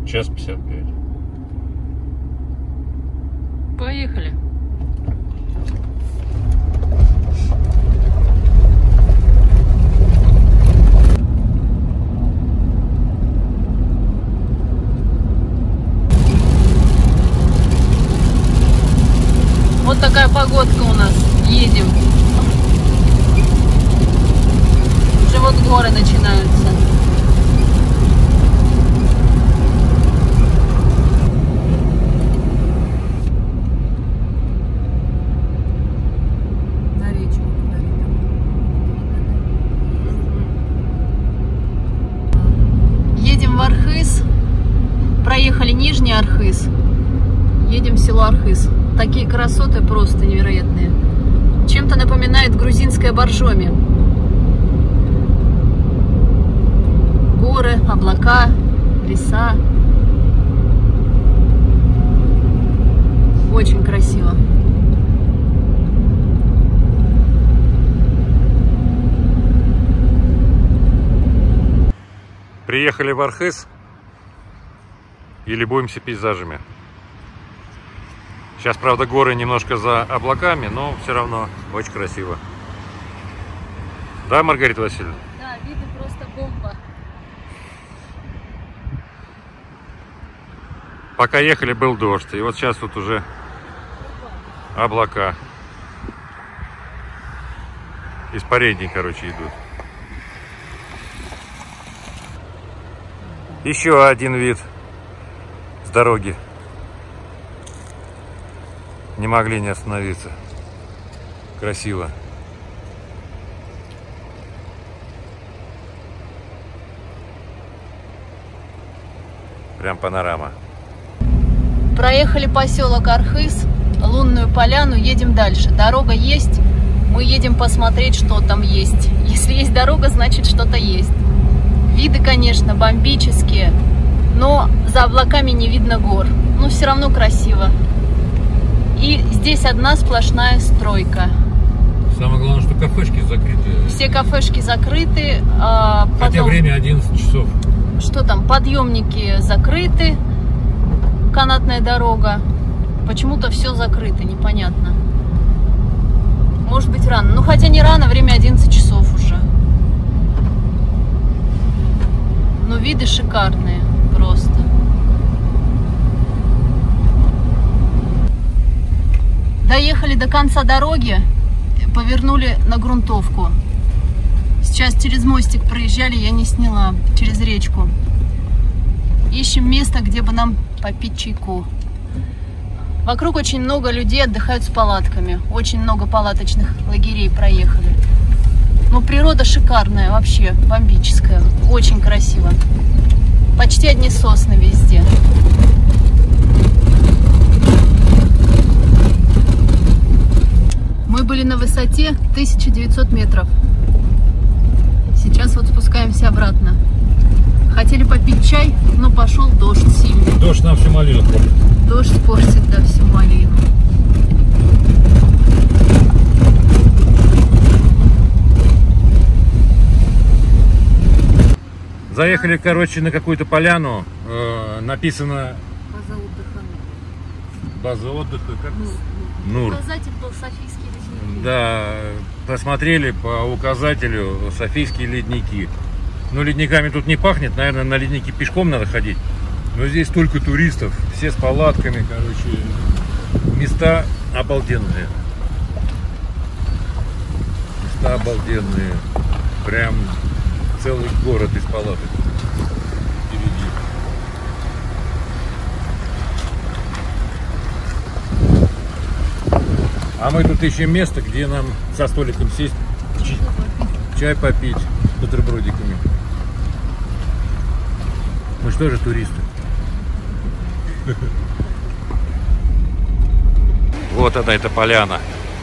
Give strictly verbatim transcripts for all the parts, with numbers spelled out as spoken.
Час пятьдесят пять. Поехали. Вот такая погодка у нас. Едем. Уже вот горы начинаются. На речку. Едем в Архыз. Проехали Нижний Архыз. Едем в село Архыз. Такие красоты просто невероятные. Чем-то напоминает грузинское Боржоми. Горы, облака, леса. Очень красиво. Приехали в Архыз и любуемся пейзажами. Сейчас, правда, горы немножко за облаками, но все равно очень красиво. Да, Маргарита Васильевна? Да, виды просто бомба. Пока ехали, был дождь, и вот сейчас вот уже облака. Испарения, короче, идут. Еще один вид с дороги. Не могли не остановиться. Красиво. Прям панорама. Проехали поселок Архыз, Лунную поляну, едем дальше. Дорога есть, мы едем посмотреть, что там есть. Если есть дорога, значит что-то есть. Виды, конечно, бомбические, но за облаками не видно гор. Но все равно красиво. И здесь одна сплошная стройка. Самое главное, что кафешки закрыты. Все кафешки закрыты. А потом... Хотя время одиннадцать часов. Что там? Подъемники закрыты. Канатная дорога. Почему-то все закрыто, непонятно. Может быть рано. Ну хотя не рано, время одиннадцать часов уже. Но виды шикарные просто. Доехали до конца дороги, повернули на грунтовку. Сейчас через мостик проезжали, я не сняла, через речку. Ищем место, где бы нам попить чайку. Вокруг очень много людей отдыхают с палатками. Очень много палаточных лагерей проехали. Ну, природа шикарная, вообще бомбическая. Очень красиво. Почти одни сосны везде. Мы были на высоте тысяча девятьсот метров. Сейчас вот спускаемся обратно. Хотели попить чай, но пошел дождь сильный. Дождь нам всю малину портит. Дождь портит, да, всю малину. Заехали, короче, на какую-то поляну. Э, написано... База отдыха. База отдыха. Как? Нур. Нур. Указатель был Софийские ледники. Да, посмотрели по указателю Софийские ледники. Но ледниками тут не пахнет, наверное, на ледники пешком надо ходить. Но здесь столько туристов, все с палатками, короче. Места обалденные. Места обалденные. Прям целый город из палаток впереди. А мы тут ищем место, где нам со столиком сесть, чай попить с бутербродиками. Мы что же туристы? Вот она, эта поляна.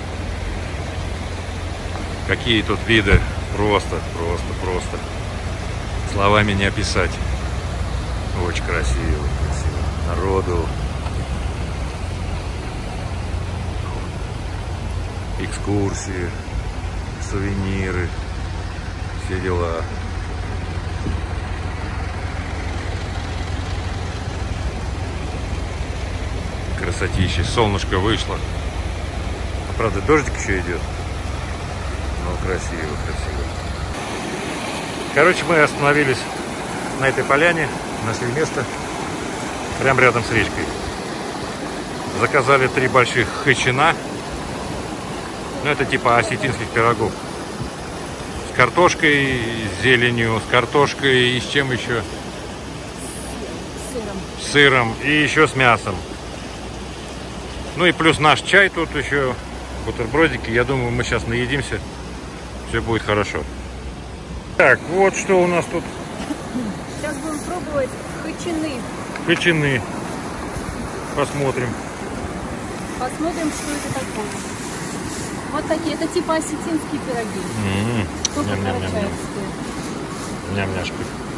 Какие тут виды. Просто, просто, просто. Словами не описать. Очень красиво, красиво. Народу. Экскурсии, сувениры, все дела. красотища. Солнышко вышло. Правда, дождик еще идет. Но красиво, красиво. Короче, мы остановились на этой поляне, нашли место прямо рядом с речкой. Заказали три больших хачина. Ну, это типа осетинских пирогов. С картошкой, с зеленью, с картошкой и с чем еще? Сыром. С сыром и еще с мясом. Ну и плюс наш чай тут еще, бутербродики. Я думаю, мы сейчас наедимся. Все будет хорошо. Так, вот что у нас тут. Сейчас будем пробовать хачины. Хачины. Посмотрим. Посмотрим, что это такое. Вот такие, это типа осетинские пироги. М-м-м. Только Ням-ням-ням-ням. карачаевские. Ням-няшка.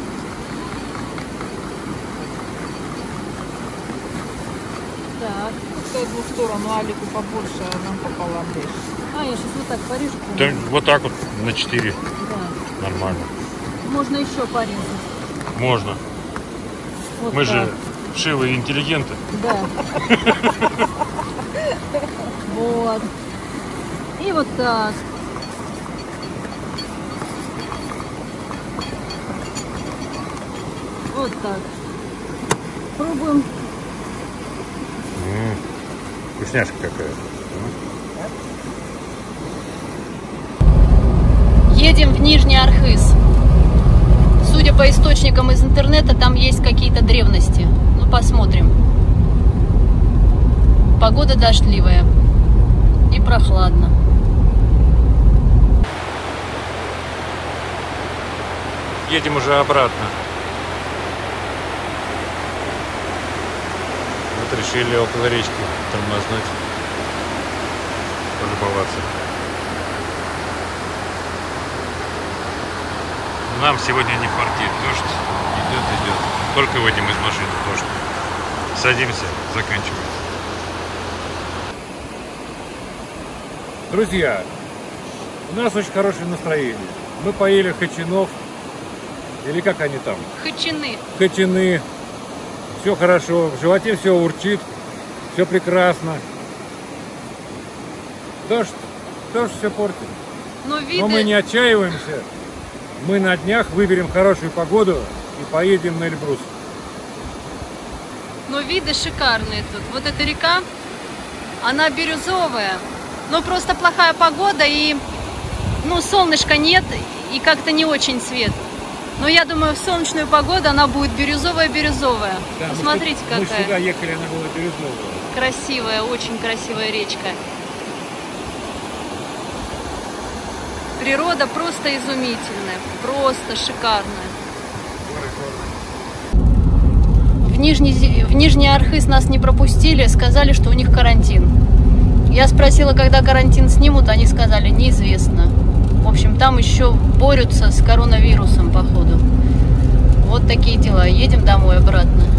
Так. Пускай двух сторон, Алику побольше, а нам пополам лишь. А, я сейчас вот так порежу. Да, вот так вот на четыре. Да. Нормально. Можно еще порезать. Можно. Вот Мы так. же вшивые интеллигенты. Да. Вот. И вот так. Вот так. Пробуем. М-м. Вкусняшка какая. Едем в Нижний Архыз. Судя по источникам из интернета, там есть какие-то древности. Ну, посмотрим. Погода дождливая и прохладно. Едем уже обратно. Вот решили около речки тормознуть, полюбоваться. Нам сегодня не фартит. Дождь идет, идет. Только выйдем из машины, дождь. Садимся, заканчивается. Друзья, у нас очень хорошее настроение. Мы поели хачинов. Или как они там? Хачины. Хачины. Все хорошо. В животе все урчит. Все прекрасно. Дождь. Дождь все портит. Но виды... Но мы не отчаиваемся. Мы на днях выберем хорошую погоду и поедем на Эльбрус. Но виды шикарные тут. Вот эта река, она бирюзовая. Но просто плохая погода и, ну, солнышка нет и как-то не очень свет. Но я думаю, в солнечную погоду она будет бирюзовая-бирюзовая. Да, посмотрите, мы, какая. Мы сюда ехали, она была бирюзовая. Красивая, очень красивая речка. Природа просто изумительная, просто шикарная. В Нижний, в Нижний Архыз нас не пропустили, сказали, что у них карантин. Я спросила, когда карантин снимут, они сказали, неизвестно. В общем, там еще борются с коронавирусом, походу. Вот такие дела. Едем домой обратно.